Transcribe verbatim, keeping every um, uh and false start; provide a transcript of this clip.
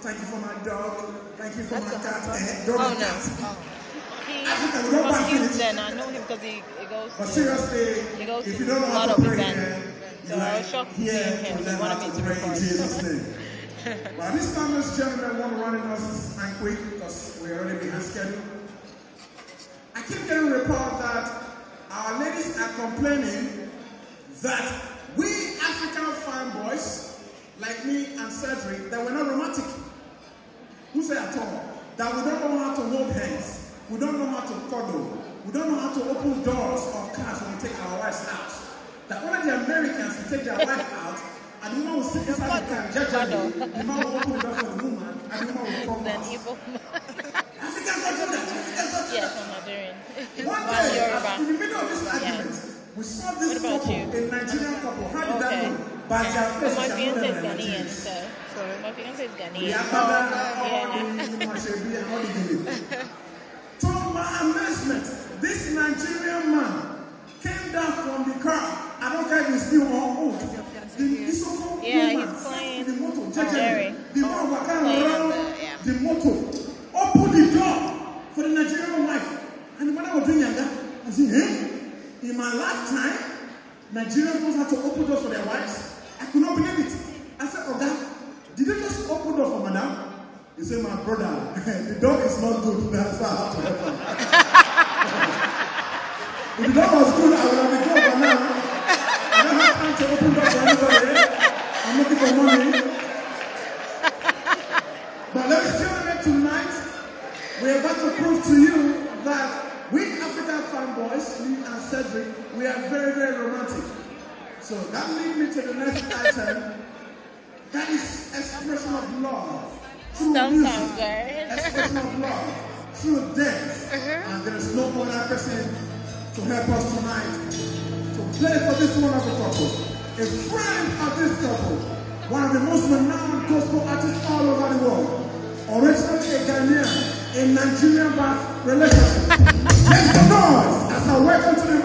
Thank you for my dog. Thank you for That's my cat. Eh, oh, dog no. and cat. Oh. He, Africa, we don't from buy Houston, I know him because he, he goes But to, seriously, he goes if to you don't know a how lot to of pray events. here, So you I are was shocked to see here him. to He learn wanted how me to to pray in record. Jesus' name. But this time, this gentleman want to run in us and quick because we're already behind schedule. I keep getting report that our ladies are complaining that we African fine boys, like me and Cedric, that we're not romantic. Who say at all? That we don't know how to hold hands. We don't know how to cuddle. We don't know how to open doors of cars when we take our wives out. That only the Americans will take their wife out, and the woman will sit inside the car, judging the man will open the door for the woman, and the woman will come out. Africans don't do that. Africans don't do Yes, that. I'm Nigerian. One day, in the middle of this argument, we saw this couple, a Nigerian couple. How did that know? By their face, My they are fiance is not Ghanaian, Nigerians. so. Sorry. My fiance is Ghanaian. Yeah, Oh, yeah. To my amazement, this Nigerian man came down from the car. I don't care if he's new or old. The Isoko Yeah, woman he's playing the motor, Jerry. the man who can Playing around the- yeah. the motor, open the door for the Nigerian wife. And the man was doing younger. I said, hey, in my lifetime, Nigerians know how to open doors for their wives. I could not believe it. I said, oh God, did you just open door for madam? He said, my brother, the dog is not good. That's how I have to help him. If the dog was good, I would have been good, but now I don't have time to open doors for anybody. I'm looking for money. But ladies and gentlemen, tonight, we're about to prove to you that we African fanboys, me and Cedric, we are very, very romantic. So that leads me to the next item. That is expression of love. Through Sometimes, music, right? expression of love. Through dance. Uh-huh. And there is no other person to help us tonight to play for this wonderful couple. A friend of this couple. One of the most renowned gospel artists all over the world. Originally a Ghanaian, a Nigerian birth relationship. Make some noise as I welcome to the